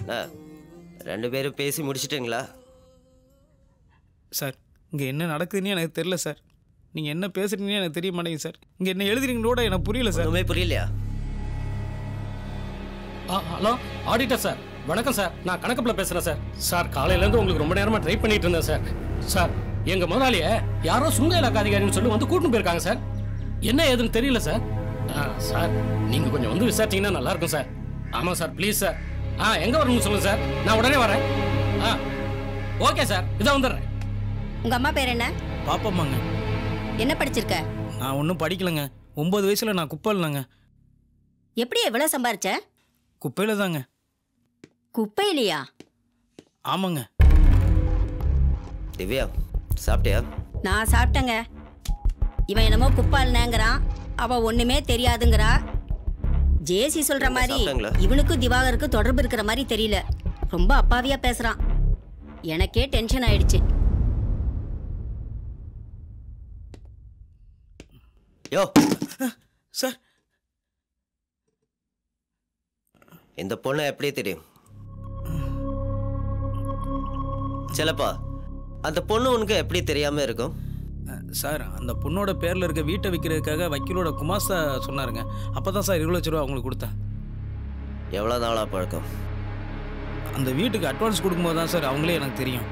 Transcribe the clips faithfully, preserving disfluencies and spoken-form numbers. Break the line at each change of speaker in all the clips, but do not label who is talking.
ரெண்டு பேரும் பேசி முடிச்சிட்டிங்களா?
சார் இங்கே என்ன நடக்குதுன்னு எனக்கு தெரியல சார். நீங்கள் என்ன பேசுறீங்கன்னு எனக்கு தெரிய மாட்டேங்குது சார். இங்கே என்ன எழுதுறீங்களோட எனக்கு புரியல சார்.
ஒன்றுமே புரியலையா?
ஆ ஹலோ ஆடிட்டர் சார், வணக்கம் சார். நான் கணக்கப்பில் பேசுகிறேன் சார். சார் காலையிலேருந்து உங்களுக்கு ரொம்ப நேரமாக ட்ரை பண்ணிட்டு இருந்தேன் சார். சார் எங்கள் முதலாளியை யாரோ சுங்க இலாக்கா அதிகாரின்னு சொல்லி வந்து கூட்டின்னு போயிருக்காங்க சார். என்ன ஏதுன்னு தெரியல சார். ஆ சார் நீங்கள் கொஞ்சம் வந்து விசாரிச்சிங்கன்னா நல்லாயிருக்கும் சார். ஆமாம் சார் ப்ளீஸ் சார். ஆ எங்கே வரணும்னு சொல்லுங்கள் சார், நான் உடனே வரேன். ஆ ஓகே சார், இதான் வந்துடுறேன்.
உங்கள் அம்மா பேர் என்ன?
பாப்பம்மாங்க.
என்ன படிச்சிருக்க?
நான் ஒன்றும் படிக்கலைங்க. ஒம்பது வயசில் நான் குப்பை இல்லைங்க.
எப்படி எவ்வளோ சம்பாரிச்ச?
குப்பையில் தாங்க.
குப்பையிலையா?
ஆமாங்க.
திவ்யா சாப்பிட்டியா?
நான் சாப்பிட்டேங்க. இவன் என்னமோ குப்பால்னேங்கிறான், அவன் ஒன்றுமே தெரியாதுங்கிறா. ஜேசி சொல்கிற மாதிரி இவனுக்கும் திவாகருக்கும் தொடர்பு இருக்கிற மாதிரி தெரியல. ரொம்ப அப்பாவியாக பேசுகிறான். எனக்கே டென்ஷன் ஆயிடுச்சு.
யோ
சார்,
இந்த பொண்ணை எப்படி தெரியும்? சிலப்பா அந்த பொண்ணு உனக்கு எப்படி தெரியாம இருக்கும்?
சார் அந்த பொண்ணோட பேரில் இருக்க வீட்டை விற்கிறதுக்காக வக்கீலோட குமாஸ்தா சொன்னாருங்க. அப்போ தான் சார் இருபது லட்ச ரூபா அவங்களுக்கு கொடுத்தேன்.
எவ்வளோ நாளாக பழக்கம்?
அந்த வீட்டுக்கு அட்வான்ஸ் கொடுக்கும்போது தான் சார் அவங்களே எனக்கு தெரியும்.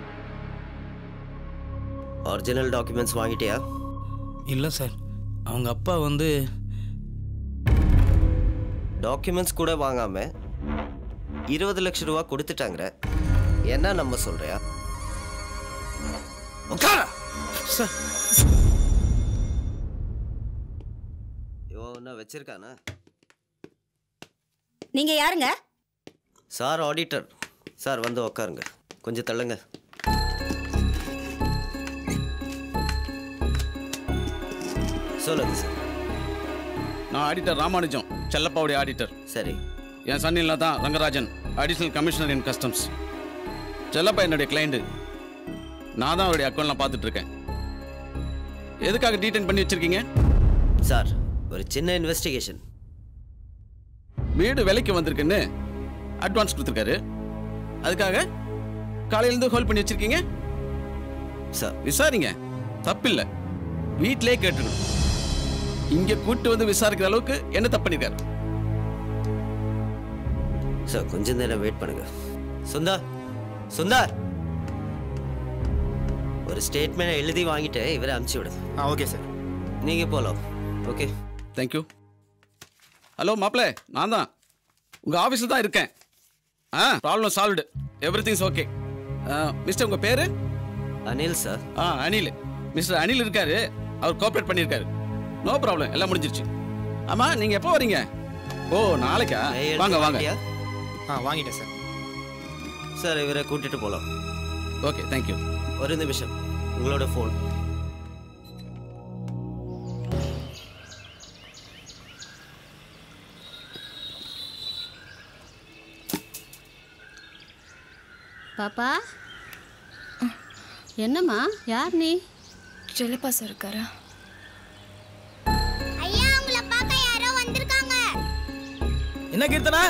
ஒரிஜினல் டாக்குமெண்ட்ஸ் வாங்கிட்டியா?
இல்லை சார், அவங்க அப்பா வந்து
டாக்குமெண்ட்ஸ் கூட வாங்காம இருபது லட்சம் ரூபா கொடுத்துட்டாங்க. என்ன நம்ம சொல்றியா?
சார்
இவன் வச்சிருக்கானா?
நீங்க யாருங்க?
Sir auditor sir. வந்து உட்காருங்க, கொஞ்சம் தள்ளுங்க. சொல்லுங்க சார்.
நான் ஆடிட்டர் ராமானுஜம், செல்லப்பாவுடைய ஆடிட்டர்.
சரி.
என் சன்னில தான் Rangarajan, additional commissioner in customs. Chellappa என்னுடைய கிளைண்ட். நான் தான் அவருடைய அக்கௌண்ட்லாம் பார்த்துட்டு இருக்கேன். எதுக்காக டீடைன் பண்ணி வச்சிருக்கீங்க?
சார் ஒரு சின்ன இன்வெஸ்டிகேஷன்.
வீடு விலைக்கு வந்திருக்குன்னு அட்வான்ஸ் கொடுத்துருக்காரு. அதுக்காக காலையிலேருந்து ஹோல்ட் பண்ணி வச்சிருக்கீங்க
சார்.
விசாரிங்க, தப்பில்லை. வீட்டிலே கேட்டுக்கணும். இங்க கூட்டு வந்து விசாரிக்கிற அளவுக்கு என்ன தப்பு பண்ணிருக்காரு?
சார் கொஞ்சம் நேரம் வெயிட் பண்ணுங்க. சுந்தர் சுந்தர் ஒரு ஸ்டேட்மெண்ட் எழுதி வாங்கிட்டு இவரை அனுப்பிச்சு விடுங்க.
ஆ ஓகே சார்.
நீங்க போலாம். Okay
thank you. ஹலோ மாப்பிள்ளை, நான் தான் உங்க ஆஃபீஸில் தான் இருக்கேன். ஆ problem solved, every things okay. Mister உங்க பேரு?
அனில் சார்.
ஆ அனில். மிஸ்டர் அனில் இருக்காரு, அவர் கோஆப்ரேட் பண்ணியிருக்காரு. நோ ப்ராப்ளம், எல்லாம் முடிஞ்சிருச்சு. ஆமா நீங்க எப்போ வரீங்க? ஓ நாளைக்கா? வாங்க வாங்க.
ஆ வாங்கிட்டேன் சார்.
சார் இவரை கூட்டிட்டு போலாம்.
Okay thank you.
ஒரு நிமிஷம், உங்களோட ஃபோன்.
பாப்பா என்னம்மா, யார் நீ?
செல்லப்பா சார் இருக்காரா?
ஐயா உங்களை பார்க்க யாரோ வந்திருக்காங்க.
என்ன கீர்த்தனா?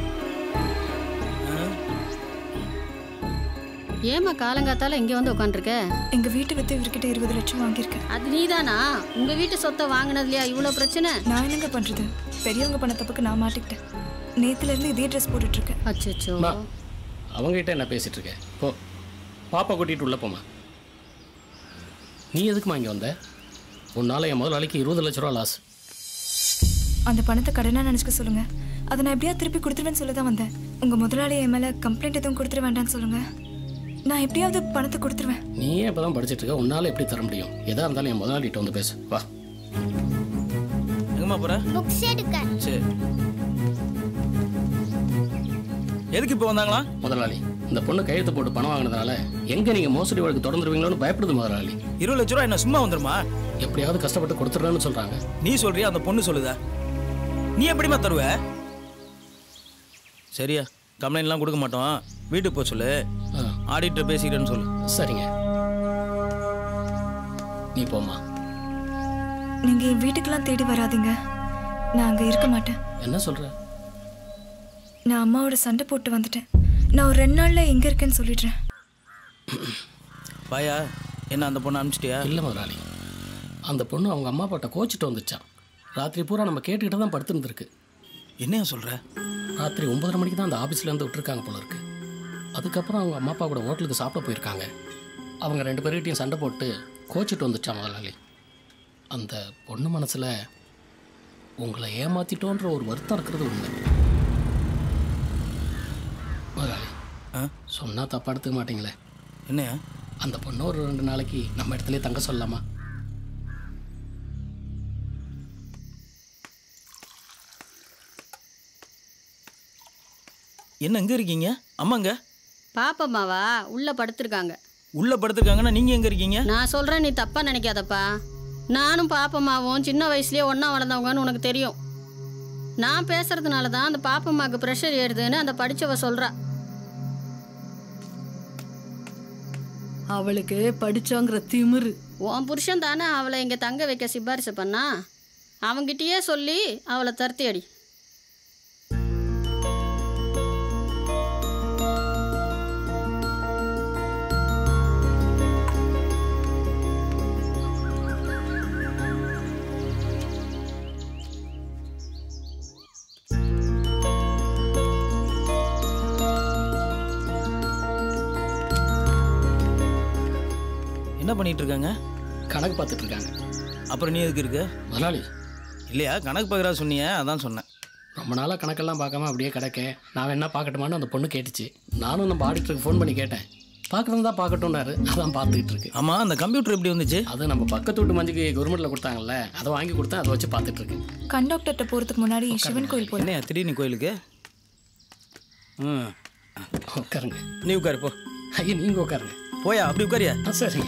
ஏமா காலங்காத்தால இங்க வந்து உட்காந்துருக்க?
எங்க வீட்டை வித்து இவர்கிட்ட இருபது லட்சம் வாங்கியிருக்கேன்.
அது நீதானா? உங்க வீட்டு சொத்தை வாங்கினதுலயா இவ்வளவு பிரச்சனை?
நான் என்னங்க பண்றது, பெரியவங்க பண்ண தப்புக்கு நான் மாட்டிக்கிட்டேன். நேத்துல இருந்து இதே ட்ரெஸ் போட்டுட்டு இருக்கேன்.
அச்சோ,
அவங்ககிட்ட என்ன பேசிட்டு இருக்க? போ பாப்பா கூட்டிட்டு உள்ள போமா. நீ எதுக்குமா இங்கே வந்த? உன்னால என் முதலாளிக்கு இருபது லட்ச ரூபா லாஸ்.
அந்த பணத்தை கடனா நினைச்சுக்க சொல்லுங்க, அதை நான் எப்படியா திருப்பி கொடுத்துருவேன்னு சொல்ல தான் வந்தேன். உங்க முதலாளி என் மேல கம்ப்ளைண்ட் எதுவும் கொடுத்துட வேண்டாம்னு சொல்லுங்க, நான் எப்படியாவது பணத்தை கொடுத்துருவேன்.
நீயே இப்பதான் படிச்சுட்டு இருக்க, உன்னால எப்படி தர முடியும்? எதா இருந்தாலும் என் முதலாளிகிட்ட வந்து பேசு. வா.
எங்கம்மா போற?
புக்ஸ் எடுக்க.
சரி. எதுக்கு இப்போ வந்தாங்களா?
முதலாளி, இந்த பொண்ணு கையெழுத்து போட்டு பணம் வாங்கினதுனால எங்க நீங்க மோசடி வழக்கு தொடர்ந்துருவீங்களோன்னு பயப்படுது முதலாளி.
இருபது லட்ச ரூபா என்ன சும்மா வந்துருமா?
எப்படியாவது கஷ்டப்பட்டு கொடுத்துட்றேன்னு சொல்றாங்க.
நீ சொல்றியா அந்த பொண்ணு சொல்லுதா? நீ எப்படிமா தருவ? சரியா, கம்ப்ளைண்ட்லாம் கொடுக்க மாட்டோம், வீட்டுக்கு போக சொல்லு. ஆடிட்டர் பேசிக்கிறேன்னு சொல்லு.
சரிங்க, நீ போமா.
நீங்க என் வீட்டுக்கெல்லாம் தேடி வராதீங்க, நான் அங்க இருக்க மாட்டேன்.
என்ன சொல்ற?
நான் அம்மாவோட சண்டை போட்டு வந்துட்டேன். நான் ஒரு ரெண்டு நாளில் எங்கே இருக்கேன்னு சொல்லிடுறேன்.
பாயா என்ன அந்த பொண்ணு அனுப்பிச்சிட்டியா?
இல்லை முதலாளி, அந்த பொண்ணு அவங்க அம்மா அப்பாட்ட கோச்சிட்டு வந்துச்சான். ராத்திரி பூரா நம்ம கேட்டுக்கிட்டு தான் படுத்துருந்துருக்கு.
என்னையா சொல்கிற?
ராத்திரி ஒன்பதரை மணிக்கு தான் அந்த ஆஃபீஸ்லேருந்து விட்டுருக்காங்க போல இருக்கு. அதுக்கப்புறம் அவங்க அம்மா அப்பா கூட ஹோட்டலுக்கு சாப்பிட போயிருக்காங்க. அவங்க ரெண்டு பேர்கிட்டையும் சண்டை போட்டு கோச்சிட்டு வந்துச்சான் முதலாளி. அந்த பொண்ணு மனசில் உங்களை ஏமாற்றிட்டோன்ற ஒரு வருத்தம் இருக்கிறது உண்மை. முதலாளி சொன்னால் தப்பாக எடுத்துக்க மாட்டீங்களே?
என்னையா?
அந்த பொண்ணு ஒரு ரெண்டு நாளைக்கு நம்ம இடத்துல தங்க சொல்லலாமா?
என்ன எங்கே இருக்கீங்க? அம்மாங்க
பாப்பம்மாவா உள்ள படுத்திருக்காங்க.
உள்ளே படுத்துருக்காங்கன்னா நீங்கள் எங்கே இருக்கீங்க?
நான் சொல்கிறேன், நீ தப்பாக நினைக்காதப்பா. நானும் பாப்பம்மாவும் சின்ன வயசுலேயே ஒன்றா வளர்ந்தவங்கன்னு உனக்கு தெரியும். நான் பேசுறதுனால தான் அந்த பாப்பம்மாவுக்கு ப்ரெஷர் ஏறுதுன்னு அந்த படித்தவ சொல்கிறா.
அவளுக்கு படிச்சோங்கிற திமிரு.
உன் புருஷன் தானே அவளை இங்கே தங்க வைக்க சிபாரிசு பண்ணா. அவங்கிட்டயே சொல்லி அவளை தருத்தி அடி.
என்ன பண்ணிட்டு இருக்காங்க?
கணக்கு பார்த்துட்டு இருக்காங்க.
அப்புறம் நீ எதுக்கு இருக்க?
முதலாளி
இல்லையா, கணக்கு பார்க்குறா சொன்னிய, அதான் சொன்னேன்.
ரொம்ப நாளாக கணக்கெல்லாம் பார்க்காம அப்படியே கிடக்க. நான் என்ன பார்க்கட்டுமான்னு அந்த பொண்ணு கேட்டுச்சு. நானும் நம்ம ஆடிட்டருக்கு ஃபோன் பண்ணி கேட்டேன். பார்க்கணும் தான் பார்க்கட்டும்னாரு. அதான் பார்த்துக்கிட்டு இருக்கு.
ஆமாம், அந்த கம்ப்யூட்டர் எப்படி வந்துச்சு?
அது நம்ம பக்கத்து வீட்டு மஞ்சுக்கு கவர்மெண்ட்டில் கொடுத்தாங்கல்ல, அதை வாங்கி கொடுத்தேன். அதை வச்சு பார்த்துட்டு இருக்கு.
கண்டக்டர்கிட்ட போகிறதுக்கு முன்னாடி சிவன் கோயில் போய்
என்ன திடீர்னு கோயிலுக்கு? ம்
உட்காருங்க.
நீ உட்காரு போ.
ஐயா நீங்கள் உட்காருங்க.
போயா அப்படி உட்காரியா?
ஆ சரிங்க.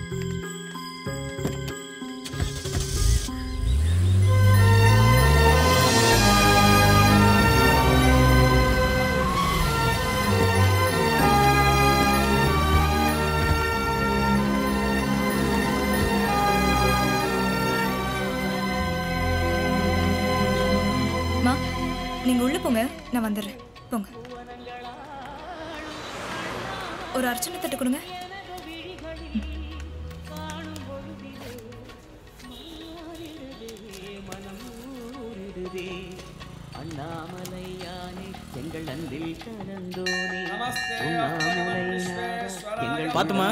நீங்கள் உள்ளே போங்க, நான் வந்துடுறேன். போங்க. ஒரு அர்ச்சனை தட்டு கொடுங்க.
பாத்துமா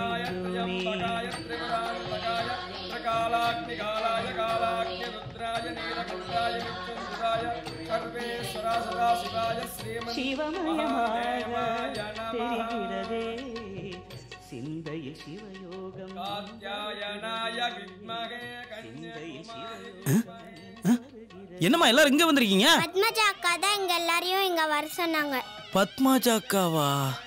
என்னம்மா எல்லாரும் இங்க வந்திருக்கீங்க?
பத்மஜா அக்கா தான் இங்க எல்லாரையும் இங்க வர சொன்னாங்க.
பத்மஜா அக்காவா?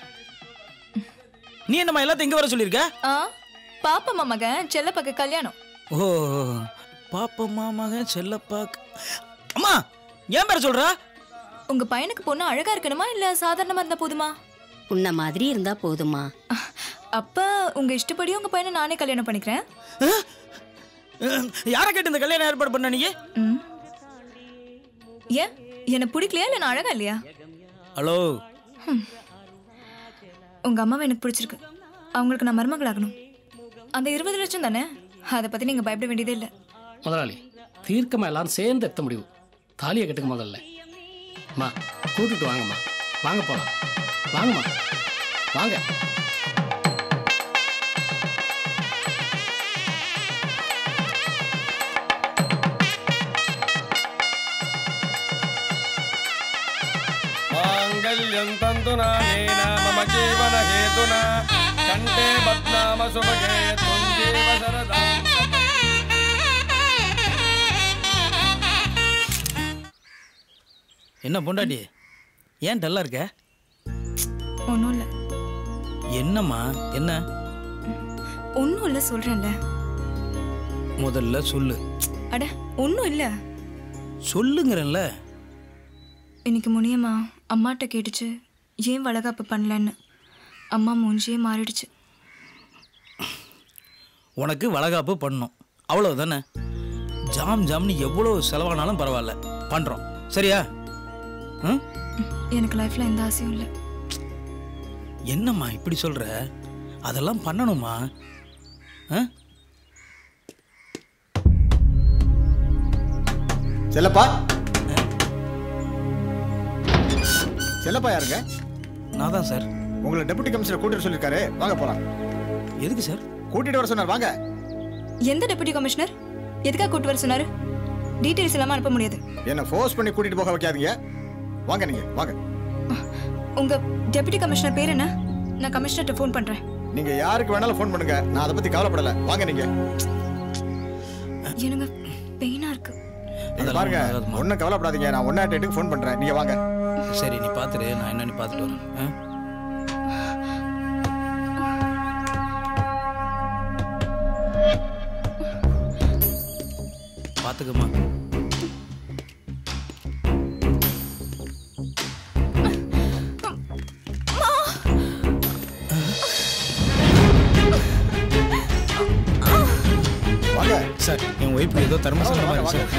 நீ என்னம்மா எல்லாத்தையும் இங்க வர சொல்லிருக்க?
பாப்பம்மா மகன் செல்லப்பாக்கு கல்யாணம்.
ஓ, பாப்பம்மா மகன் செல்லப்பாக்கு. அம்மா ஏன் பேர சொல்ற?
உங்க பையனுக்கு பொண்ணு அழகா இருக்கணுமா இல்ல சாதாரணமா இருந்தா போதுமா?
உன்ன மாதிரி இருந்தா போதுமா?
அப்ப உங்க இஷ்டப்படி உங்க பையனை நானே கல்யாணம் பண்ணிக்கிறேன்.
யாரை கேட்டு இந்த கல்யாணம் ஏற்பாடு பண்ண நீங்க?
ஏன் என்ன பிடிக்கலையா இல்ல நான் அழகா இல்லையா?
ஹலோ,
உங்க அம்மாவை எனக்கு பிடிச்சிருக்கு. அவங்களுக்கு நான் மருமகளாகணும். அந்த இருபது லட்சம் தானே, அதை பத்தி நீங்க பயப்பட வேண்டியதே இல்லை.
முதலாளி தீர்க்கமா எல்லாரும் சேர்ந்து எடுத்த முடிவு. தாலியை கட்டுக்க முதல்ல. அம்மா கூட்டிட்டு வாங்கம்மா. வாங்க போலாம். வாங்கம்மா வாங்க.
मांगल्यं तन्तुना नेन मम जीवन हेतुना कंठे बध्नाम सुभगे त्वं जीव शरदां.
என்ன பொண்டாட்டி ஏன் டல்லா இருக்க?
ஒன்றும் இல்லை.
என்னம்மா என்ன?
ஒன்றும் இல்லை சொல்கிறேன்ல.
முதல்ல சொல்லு.
அட ஒன்றும் இல்லை
சொல்லுங்கிறேன்ல.
இன்னைக்கு முனியம்மா அம்மாட்ட கேட்டுச்சு ஏன் வளகாப்பு பண்ணலன்னு. அம்மா மூஞ்சியே மாறிடுச்சு.
உனக்கு வளகாப்பு பண்ணணும் அவ்வளவுதானே. ஜாம் ஜாம்னு எவ்வளோ செலவானாலும் பரவாயில்ல, பண்ணுறோம். சரியா? ம்
எனக்கு லைஃப்ல எந்த ஆசையும் இல்லை.
என்னம்மா இப்படி சொல்ற? அதெல்லாம் பண்ணணுமா?
செல்லப்பா செல்லப்பா யாருங்க?
நான் தான் சார்.
உங்களை டெபுட்டி கமிஷனர் கூட்டிட்டு சொல்லிருக்காரு, வாங்க போலாம்.
எதுக்கு சார்?
கூட்டிட்டு வர சொன்னார், வாங்க.
எந்த டெபுட்டி கமிஷனர்? எதுக்காக கூட்டிட்டு வர சொன்னாரு? டீடைல்ஸ் இல்லாம அனுப்ப முடியாது.
என்ன ஃபோர்ஸ் பண்ணி கூட்டிட்டு போக வைக்காதீங்க, வாங்க நீங்க வாங்க.
உங்க டெபுட்டி கமிஷனர் பேர் என்ன? நான் கமிஷனர்ட்ட ஃபோன் பண்றேன்.
நீங்க யாருக்கு வேணாலும் ஃபோன் பண்ணுங்க, நான் அதை பத்தி கவலைப்படல, வாங்க நீங்க.
எனக்கு பெயினா இருக்கு.
நீங்க பாருங்க, ஒன்னும் கவலைப்படாதீங்க, நான் ஒன் நாட் எயிட்டுக்கு ஃபோன் பண்றேன், நீங்க வாங்க.
சரி, நீ பாத்துரு, நான் என்னன்னு பாத்துட்டு வரேன். பாத்துக்கம்மா.
வாங்க
சார், என் ஒய்ஃப் ஏதோ தர்மசங்கடமா இருக்கு சார்.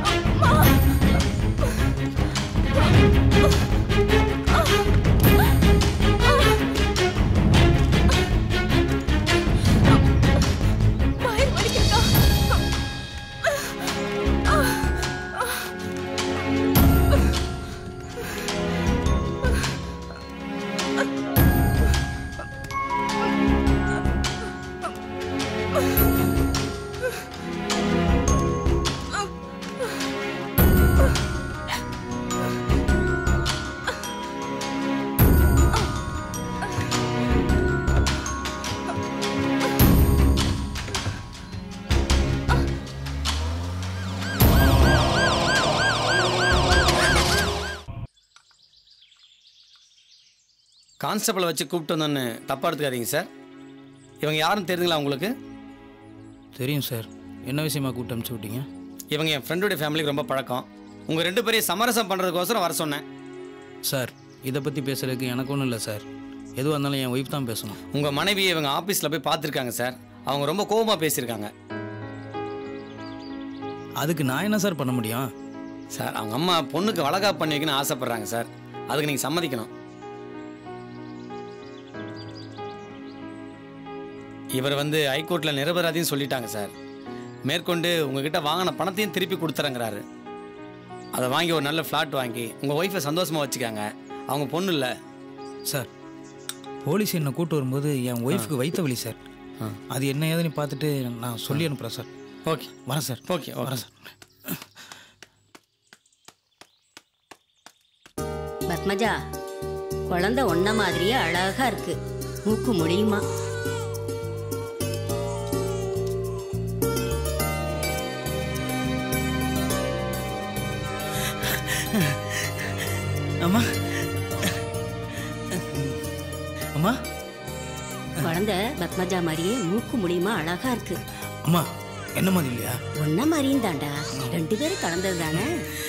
கான்ஸ்டபிளை வச்சு கூப்பிட்டு வந்தோன்னு தப்பாக எடுத்துக்காதீங்க சார். இவங்க யாரும் தெரியுதுங்களா உங்களுக்கு?
தெரியும் சார். என்ன விஷயமா கூப்பிட்டு அனுப்பிச்சு விட்டீங்க?
இவங்க என் ஃப்ரெண்டோடைய ஃபேமிலிக்கு ரொம்ப பழக்கம். உங்கள் ரெண்டு பேரையும் சமரசம் பண்ணுறதுக்கோசரம் வர சொன்னேன்.
சார், இதை பற்றி பேசுறதுக்கு எனக்கு ஒன்றும் இல்லை சார். எதுவாக இருந்தாலும் என் ஒய்ஃப் தான் பேசணும்.
உங்கள் மனைவியை இவங்க ஆஃபீஸில் போய் பார்த்துருக்காங்க சார். அவங்க ரொம்ப கோபமாக பேசியிருக்காங்க.
அதுக்கு நான் என்ன சார் பண்ண முடியும்?
சார், அவங்க அம்மா பொண்ணுக்கு வளகாப்பு பண்ணி வைக்கணும்னு ஆசைப்பட்றாங்க சார். அதுக்கு நீங்கள் சம்மதிக்கணும். இவர் வந்து ஹைகோர்ட்டில் நிரபராதின்னு சொல்லிட்டாங்க சார். மேற்கொண்டு உங்ககிட்ட வாங்கின பணத்தையும் திருப்பி கொடுத்துறங்கிறாரு. அதை வாங்கி ஒரு நல்ல ஃப்ளாட் வாங்கி உங்கள் ஒய்ஃபை சந்தோஷமாக வச்சுக்காங்க. அவங்க பொண்ணு இல்லை
சார். போலீஸ் என்னை கூட்டு வரும்போது என் ஒய்ஃபுக்கு வைத்த வழி சார். அது என்ன ஏதுன்னு பார்த்துட்டு நான் சொல்லி அனுப்புகிறேன் சார்.
ஓகே,
வரேன் சார்.
ஓகே, வரேன் சார்.
பத்மஜா, குழந்தை ஒன்ன மாதிரியே அழகா இருக்கு. மூக்கு முடியுமா?
அம்மா, அம்மா,
குழந்தை பத்மஜா மாதிரியே மூக்கு முடியுமா அழகா இருக்கு.
அம்மா, என்ன மாதிரி இல்லையா?
ஒன்ன மாதிரியும் தாண்டா, ரெண்டு பேரும் கலந்தது தானே.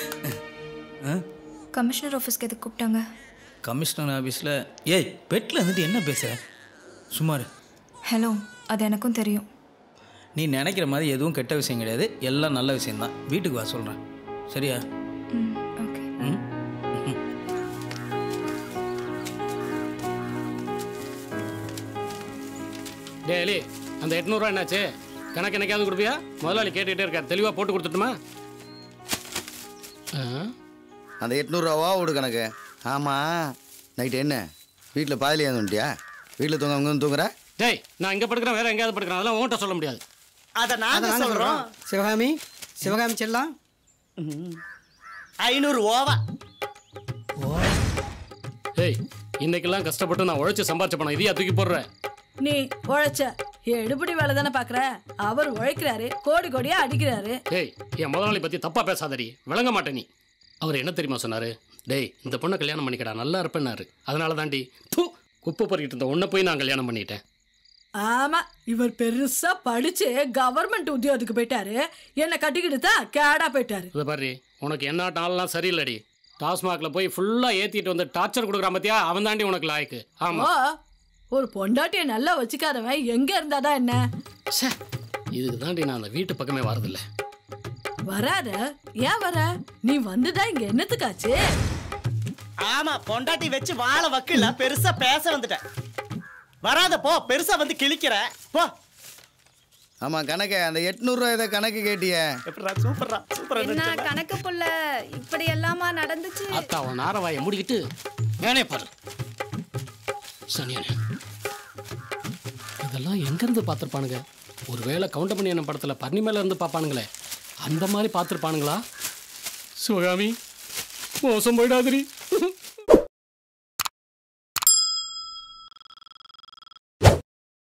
கமிஷனர் ஆஃபீஸ்க்கு எதுக்கு கூப்பிட்டாங்க?
கமிஷனர் ஆஃபீஸில் ஏய் பெட்டில் இருந்துட்டு என்ன பேச? சுமார்.
ஹலோ, அது எனக்கும் தெரியும்.
நீ நினைக்கிற மாதிரி எதுவும் கெட்ட விஷயம் கிடையாது, எல்லாம் நல்ல விஷயம்தான். வீட்டுக்கு வா சொல்கிறேன், சரியா?
ம், ஓகே.
ம்.
டேலி, அந்த எட்நூறுவா என்னாச்சு? கணக்கு என்னைக்காவது கொடுப்பியா? முதலாளி கேட்டுக்கிட்டே இருக்கார், தெளிவாக போட்டு கொடுத்துட்டுமா?
அந்த எட்நூறுரூவா ஓடு கணக்கு. ஆமாம், நைட்டு என்ன வீட்டில் பாதிலே வந்துட்டியா? வீட்டில் தூங்க அவங்க தூங்குற?
டேய், நான் இங்கே படுக்கிறேன், வேற எங்கேயாவது படுக்கிறேன், அதெல்லாம் உன்கிட்ட சொல்ல முடியாது.
அதை நாங்கள் சொல்கிறோம். சிவகாமி, சிவகாமி செல்லாம் ஐநூறு ஓவா.
டேய், இன்னைக்கெல்லாம் கஷ்டப்பட்டு நான் உழைச்சி சம்பாதிச்ச பணம் இதையா தூக்கி போடுறேன்?
நீ உழைச்ச எடுபடி வேலை தானே பாக்குற. அவர் உழைக்கிறாரு, கோடி கோடியா அடிக்கிறாரு.
டேய், என் முதலாளி பத்தி தப்பா பேசாதடி, விளங்க மாட்டே நீ. அவர் என்ன தெரியுமா சொன்னாரு? டேய், இந்த பொண்ணை கல்யாணம் பண்ணிக்கடா, நல்லா இருப்பேன்னாரு. அதனால தாண்டி தூ குப்பை பொறிக்கிட்டு இருந்த உன்னை போய் நான் கல்யாணம் பண்ணிட்டேன்.
ஆமா, இவர் பெருசா படிச்சு கவர்மெண்ட் உத்தியோகத்துக்கு போயிட்டாரு. என்ன கட்டிக்கிட்டு தான் கேடா போயிட்டாரு.
இதை பாரு, உனக்கு என்ன டால்லாம் சரியில்லடி. டாஸ்மாக்ல போய் ஃபுல்லா ஏத்திட்டு வந்து டார்ச்சர் கொடுக்குறான் பத்தியா, அவன் தாண்டி உனக்கு லாய்க்கு. ஆமா,
ஒரு பொண்டாட்டியை நல்லா வச்சுக்காதவன் எங்க இருந்தாதான் என்ன?
இதுக்கு தாண்டி நான் அந்த வீட்டு பக்கமே வரதில்ல.
வராத? ஏன் வர? நீ வந்துதான் இங்க என்னத்துக்காச்சு?
ஆமா பொண்டாட்டி வச்சு வாழ வக்கில்ல பெருசா பேச வந்துட்டேன். வராத போ, பெருசா வந்து கிழிக்கிற போ.
ஆமா கணக்கு அந்த எட்நூறுரூவா ஏதோ கணக்கு கேட்டிய.
சூப்பர்ரா சூப்பர்.
என்ன கணக்கு புள்ள இப்படி எல்லாமா நடந்துச்சு?
அத்தா உன் நாரவாயை முடிக்கிட்டு வேலையை பாரு. சனியனே, இதெல்லாம் எங்கேருந்து பார்த்துருப்பானுங்க? ஒருவேளை கவுண்டமணி என்ன படத்தில் பர்ணி மேலே இருந்து பார்ப்பானுங்களே, அந்த மாதிரி பார்த்துருப்பானுங்களா? சிவகாமி மோசம் போயிடாதிரி.